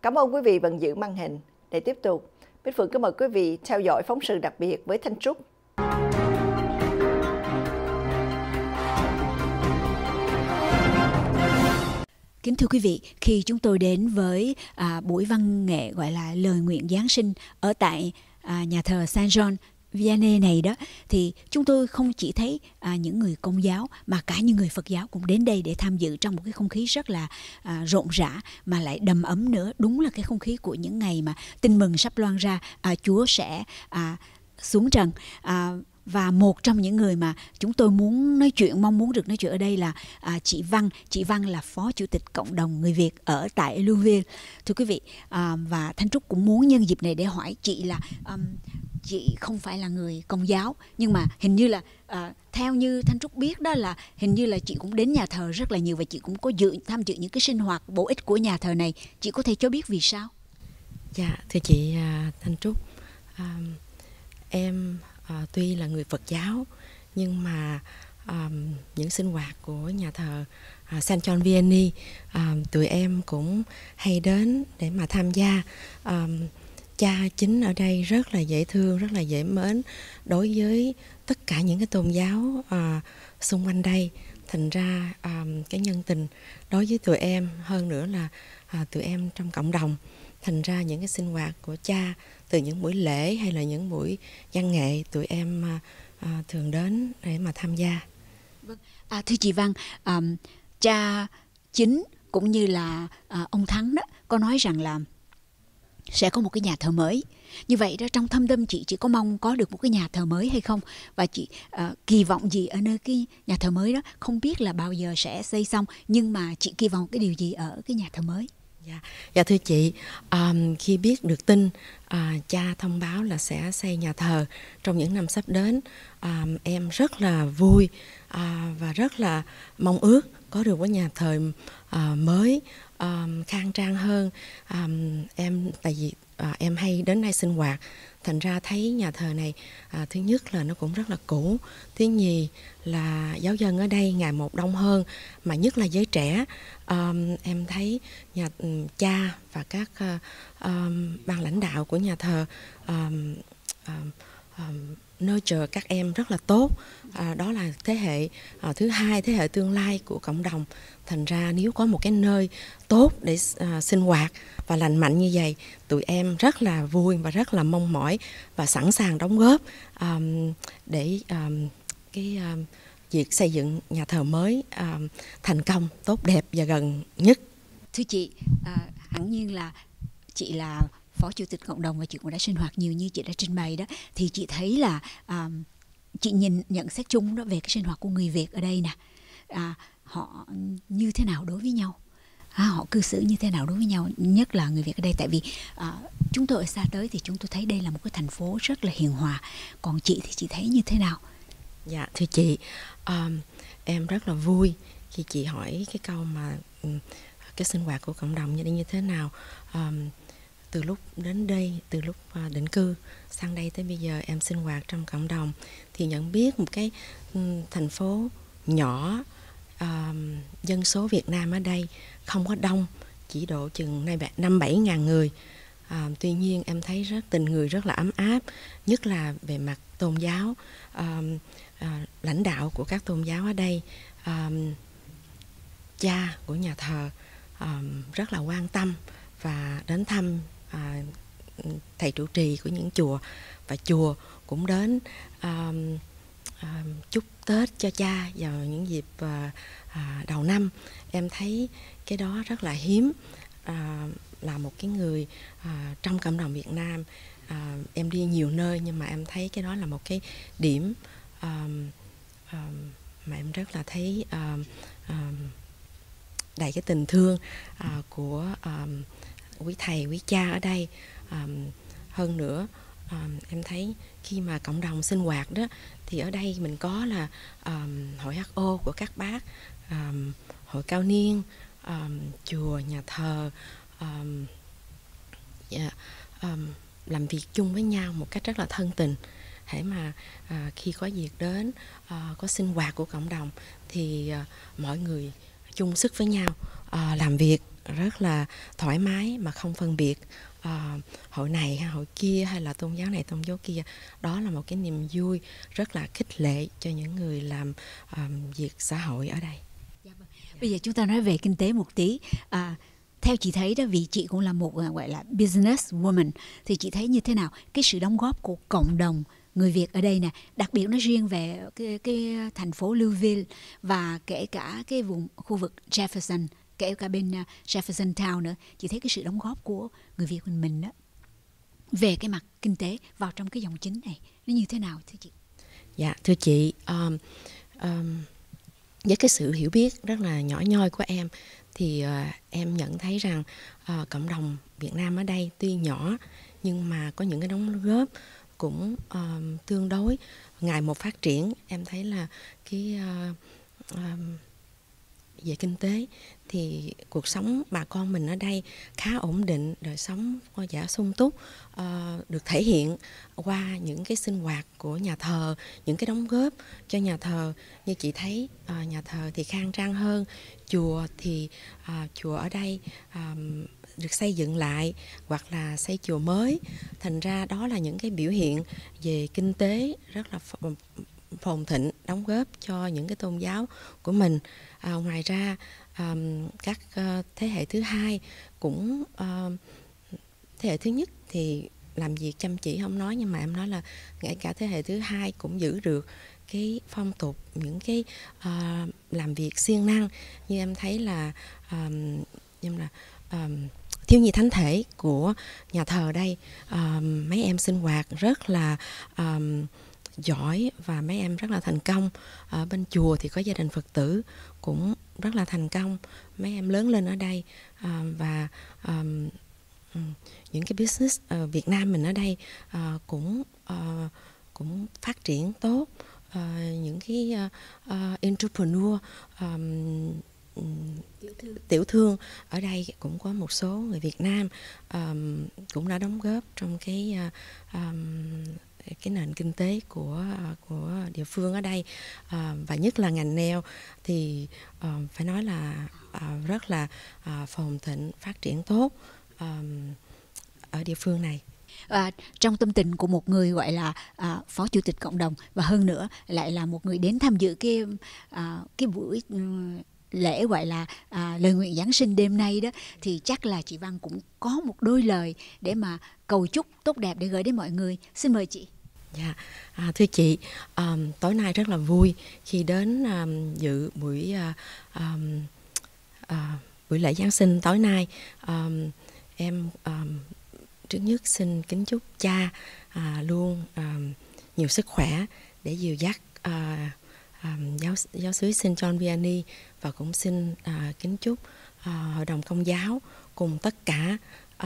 Cảm ơn quý vị vẫn giữ màn hình. Để tiếp tục, Bích Phượng kính mời quý vị theo dõi phóng sự đặc biệt với Thanh Trúc. Kính thưa quý vị, khi chúng tôi đến với buổi văn nghệ gọi là lời nguyện Giáng sinh ở tại nhà thờ Saint John Vianney này đó, thì chúng tôi không chỉ thấy những người Công giáo mà cả những người Phật giáo cũng đến đây để tham dự trong một cái không khí rất là rộn rã mà lại đầm ấm nữa. Đúng là cái không khí của những ngày mà tin mừng sắp loan ra, Chúa sẽ xuống trần. Và một trong những người mà chúng tôi muốn nói chuyện, mong muốn được nói chuyện ở đây là chị Văn. Chị Văn là Phó Chủ tịch Cộng đồng Người Việt ở tại Louisville. Thưa quý vị, và Thanh Trúc cũng muốn nhân dịp này để hỏi chị là chị không phải là người Công giáo, nhưng mà hình như là theo như Thanh Trúc biết đó là hình như là chị cũng đến nhà thờ rất là nhiều và chị cũng có tham dự những cái sinh hoạt bổ ích của nhà thờ này. Chị có thể cho biết vì sao? Dạ, thưa chị Thanh Trúc, em tuy là người Phật giáo nhưng mà những sinh hoạt của nhà thờ Saint John Vianney tụi em cũng hay đến để mà tham gia. Cha chính ở đây rất là dễ thương, rất là dễ mến đối với tất cả những cái tôn giáo xung quanh đây. Thành ra cái nhân tình đối với tụi em, hơn nữa là tụi em trong cộng đồng. Thành ra những cái sinh hoạt của cha, từ những buổi lễ hay là những buổi văn nghệ, tụi em thường đến để mà tham gia. Vâng. Thưa chị Văn, cha chính cũng như là ông Thắng đó có nói rằng là sẽ có một cái nhà thờ mới. Như vậy đó, trong thâm tâm chị có mong có được một cái nhà thờ mới hay không? Và chị kỳ vọng gì ở nơi cái nhà thờ mới đó? Không biết là bao giờ sẽ xây xong, nhưng mà chị kỳ vọng cái điều gì ở cái nhà thờ mới? Dạ thưa chị, khi biết được tin cha thông báo là sẽ xây nhà thờ trong những năm sắp đến, em rất là vui và rất là mong ước có được cái nhà thờ mới khang trang hơn. Tại vì em hay đến đây sinh hoạt, thành ra thấy nhà thờ này thứ nhất là nó cũng rất là cũ, thứ nhì là giáo dân ở đây ngày một đông hơn, mà nhất là giới trẻ. Em thấy cha và các ban lãnh đạo của nhà thờ nurture các em rất là tốt. Đó là thế hệ thứ hai, thế hệ tương lai của cộng đồng. Thành ra nếu có một cái nơi tốt để sinh hoạt và lành mạnh như vậy, tụi em rất là vui và rất là mong mỏi và sẵn sàng đóng góp để việc xây dựng nhà thờ mới thành công, tốt đẹp và gần nhất. Thưa chị, hẳn nhiên là chị là Phó Chủ tịch Cộng đồng và chị cũng đã sinh hoạt nhiều như chị đã trình bày đó, thì chị thấy là chị nhận xét chung đó về cái sinh hoạt của người Việt ở đây nè, họ như thế nào đối với nhau, họ cư xử như thế nào đối với nhau, nhất là người Việt ở đây. Tại vì chúng tôi ở xa tới thì chúng tôi thấy đây là một cái thành phố rất là hiền hòa. Còn chị thì chị thấy như thế nào? Dạ thưa chị, em rất là vui khi chị hỏi cái câu mà cái sinh hoạt của cộng đồng như thế nào. Từ lúc đến đây, từ lúc định cư sang đây tới bây giờ em sinh hoạt trong cộng đồng thì nhận biết một cái thành phố nhỏ, dân số Việt Nam ở đây không có đông, chỉ độ chừng 5-7 ngàn người. Tuy nhiên em thấy tình người rất là ấm áp, nhất là về mặt tôn giáo. Lãnh đạo của các tôn giáo ở đây, cha của nhà thờ rất là quan tâm và đến thăm thầy trụ trì của những chùa, và chùa cũng đến chúc Tết cho cha vào những dịp đầu năm. Em thấy cái đó rất là hiếm. Là một cái người trong cộng đồng Việt Nam, em đi nhiều nơi nhưng mà em thấy cái đó là một cái điểm mà em rất là thấy đầy cái tình thương của quý thầy, quý cha ở đây. Hơn nữa, em thấy khi mà cộng đồng sinh hoạt đó thì ở đây mình có là hội HO của các bác, hội cao niên, chùa, nhà thờ, làm việc chung với nhau một cách rất là thân tình. Hễ mà khi có việc đến, có sinh hoạt của cộng đồng thì mọi người chung sức với nhau làm việc rất là thoải mái mà không phân biệt hội này hay hội kia hay là tôn giáo này tôn giáo kia. Đó là một cái niềm vui rất là khích lệ cho những người làm việc xã hội ở đây. Bây giờ chúng ta nói về kinh tế một tí. Theo chị thấy đó, vì chị cũng là một gọi là business woman, thì chị thấy như thế nào cái sự đóng góp của cộng đồng người Việt ở đây nè, đặc biệt nó riêng về cái thành phố Louisville và kể cả cái vùng khu vực Jefferson, kể cả bên Jefferson Town nữa. Chị thấy cái sự đóng góp của người Việt mình đó về cái mặt kinh tế vào trong cái dòng chính này nó như thế nào thưa chị? Dạ thưa chị, với cái sự hiểu biết rất là nhỏ nhoi của em thì em nhận thấy rằng cộng đồng Việt Nam ở đây tuy nhỏ nhưng mà có những cái đóng góp cũng tương đối ngày một phát triển. Em thấy là cái về kinh tế thì cuộc sống bà con mình ở đây khá ổn định, đời sống có vẻ sung túc, được thể hiện qua những cái sinh hoạt của nhà thờ, những cái đóng góp cho nhà thờ. Như chị thấy nhà thờ thì khang trang hơn, chùa thì chùa ở đây được xây dựng lại hoặc là xây chùa mới. Thành ra đó là những cái biểu hiện về kinh tế rất là phồn thịnh, đóng góp cho những cái tôn giáo của mình. Ngoài ra các thế hệ thứ hai cũng thế hệ thứ nhất thì làm việc chăm chỉ không nói, nhưng mà em nói là ngay cả thế hệ thứ hai cũng giữ được cái phong tục, những cái làm việc siêng năng. Như em thấy là thiếu nhi thánh thể của nhà thờ đây, mấy em sinh hoạt rất là giỏi và mấy em rất là thành công. Ở bên chùa thì có gia đình Phật tử cũng rất là thành công, mấy em lớn lên ở đây, và những cái business Việt Nam mình ở đây cũng phát triển tốt. Những cái entrepreneur, tiểu thương ở đây cũng có một số người Việt Nam cũng đã đóng góp trong cái nền kinh tế của địa phương ở đây, và nhất là ngành nail thì phải nói là rất là phồn thịnh, phát triển tốt ở địa phương này. Trong tâm tình của một người gọi là phó chủ tịch cộng đồng và hơn nữa lại là một người đến tham dự cái buổi lễ gọi là lời nguyện Giáng sinh đêm nay đó, thì chắc là chị Văn cũng có một đôi lời để mà cầu chúc tốt đẹp để gửi đến mọi người. Xin mời chị. Dạ, thưa chị, tối nay rất là vui khi đến dự buổi lễ Giáng sinh tối nay. Em trước nhất xin kính chúc cha luôn nhiều sức khỏe để dìu dắt giáo xứ St. John Vianney, và cũng xin kính chúc Hội đồng Công giáo cùng tất cả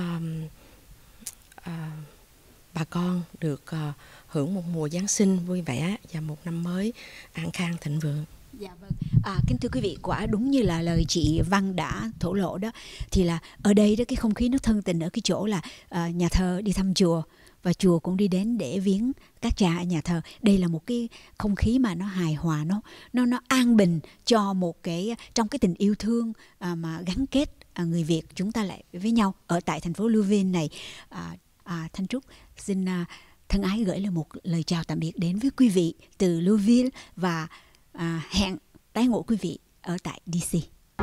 bà con được hưởng một mùa Giáng sinh vui vẻ và một năm mới an khang thịnh vượng. Dạ vâng. Kính thưa quý vị, quả đúng như là lời chị Văn đã thổ lộ đó, thì là ở đây đó cái không khí nó thân tình ở cái chỗ là nhà thờ đi thăm chùa và chùa cũng đi đến để viếng các cha ở nhà thờ. Đây là một cái không khí mà nó hài hòa, nó an bình cho một cái trong cái tình yêu thương mà gắn kết người Việt chúng ta lại với nhau ở tại thành phố Louisville này. Thanh Trúc xin thân ái gửi lời một lời chào tạm biệt đến với quý vị từ Louisville và hẹn tái ngộ quý vị ở tại DC.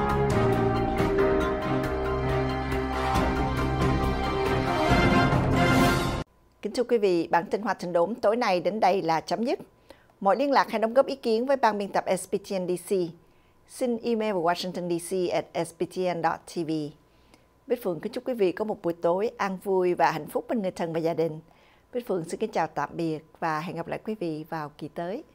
Kính chúc quý vị, bản tin Hoa Trình Đốn tối nay đến đây là chấm dứt. Mọi liên lạc hay đóng góp ý kiến với ban biên tập SBTN DC, xin email vào washingtondc@sbtn.tv. Bích Phượng kính chúc quý vị có một buổi tối an vui và hạnh phúc bên người thân và gia đình. Bích Phượng xin kính chào tạm biệt và hẹn gặp lại quý vị vào kỳ tới.